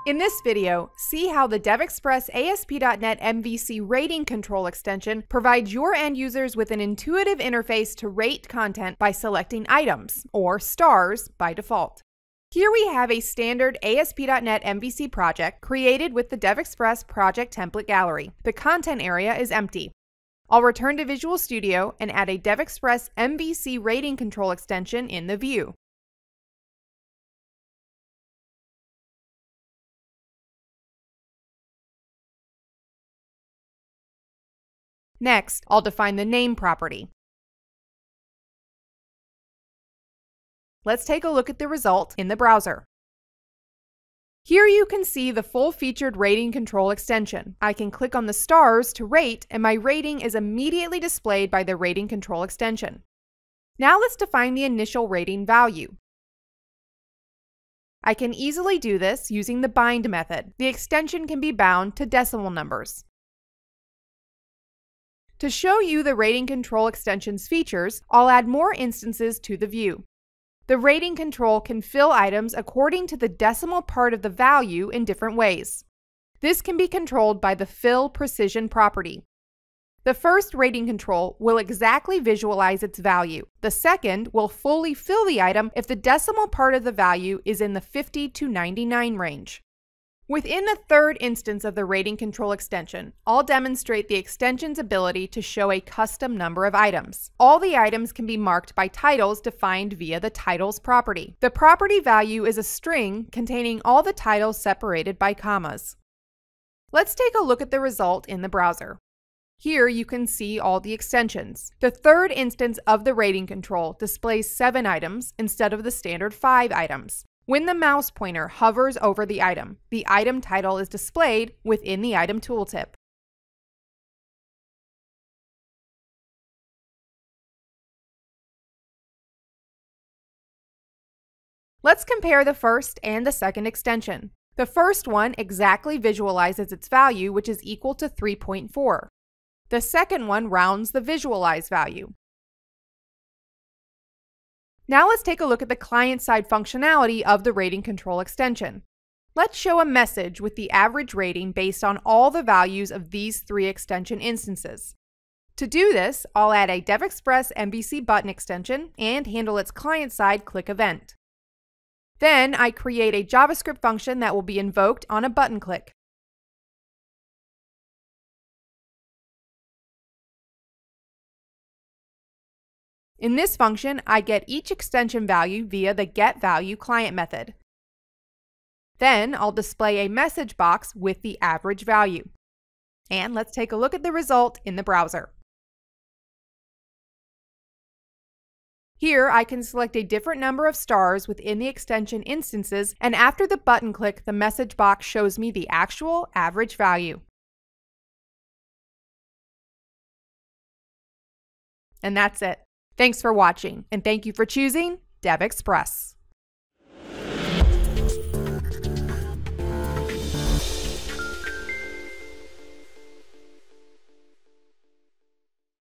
In this video, see how the DevExpress ASP.NET MVC rating control extension provides your end users with an intuitive interface to rate content by selecting items, or stars, by default. Here we have a standard ASP.NET MVC project created with the DevExpress project template gallery. The content area is empty. I'll return to Visual Studio and add a DevExpress MVC rating control extension in the view. Next, I'll define the name property. Let's take a look at the result in the browser. Here you can see the full-featured rating control extension. I can click on the stars to rate, and my rating is immediately displayed by the rating control extension. Now let's define the initial rating value. I can easily do this using the bind method. The extension can be bound to decimal numbers. To show you the rating control extension's features, I'll add more instances to the view. The rating control can fill items according to the decimal part of the value in different ways. This can be controlled by the fill precision property. The first rating control will exactly visualize its value. The second will fully fill the item if the decimal part of the value is in the 50 to 99 range. Within the third instance of the rating control extension, I'll demonstrate the extension's ability to show a custom number of items. All the items can be marked by titles defined via the titles property. The property value is a string containing all the titles separated by commas. Let's take a look at the result in the browser. Here you can see all the extensions. The third instance of the rating control displays 7 items instead of the standard 5 items. When the mouse pointer hovers over the item title is displayed within the item tooltip. Let's compare the first and the second extension. The first one exactly visualizes its value, which is equal to 3.4. The second one rounds the visualized value. Now let's take a look at the client-side functionality of the rating control extension. Let's show a message with the average rating based on all the values of these 3 extension instances. To do this, I'll add a DevExpress MVC button extension and handle its client-side click event. Then I create a JavaScript function that will be invoked on a button click. In this function, I get each extension value via the getValue client method. Then I'll display a message box with the average value. And let's take a look at the result in the browser. Here I can select a different number of stars within the extension instances, and after the button click, the message box shows me the actual average value. And that's it. Thanks for watching, and thank you for choosing DevExpress.